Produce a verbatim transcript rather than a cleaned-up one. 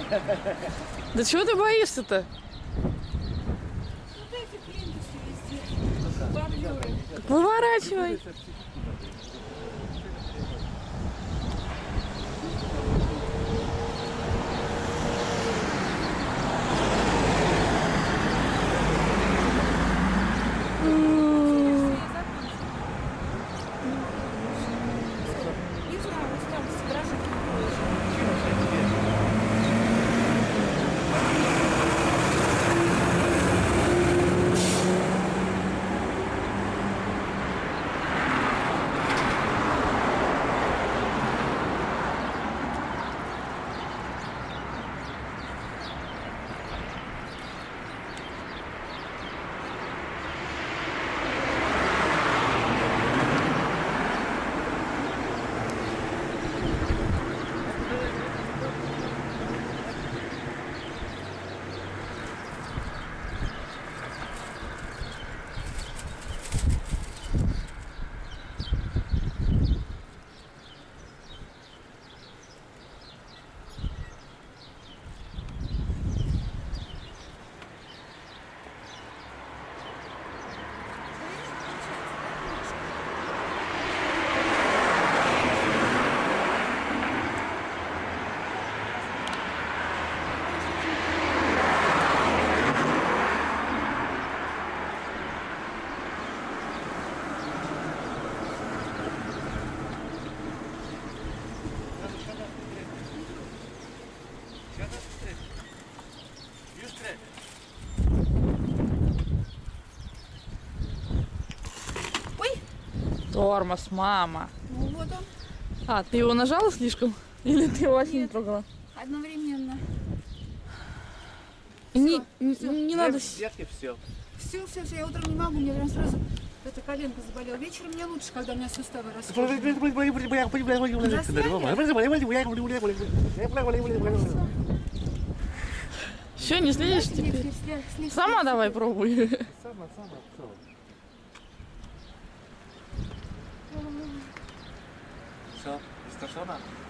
Да чего ты боишься-то? Выворачивай. Тормоз, мама. Ну вот он. А, ты его нажала слишком? Или ты его вообще не Нет. трогала? Одновременно. Не, Всё, не, всё. не надо. Все, все. Все, все, все. Я утром не могу, мне прям сразу эта коленка заболела. Вечером мне лучше, когда у меня суставы расходятся. Все, не слезешь теперь? Сама давай пробуй. Сама, сама, все. Все, бесстрашно?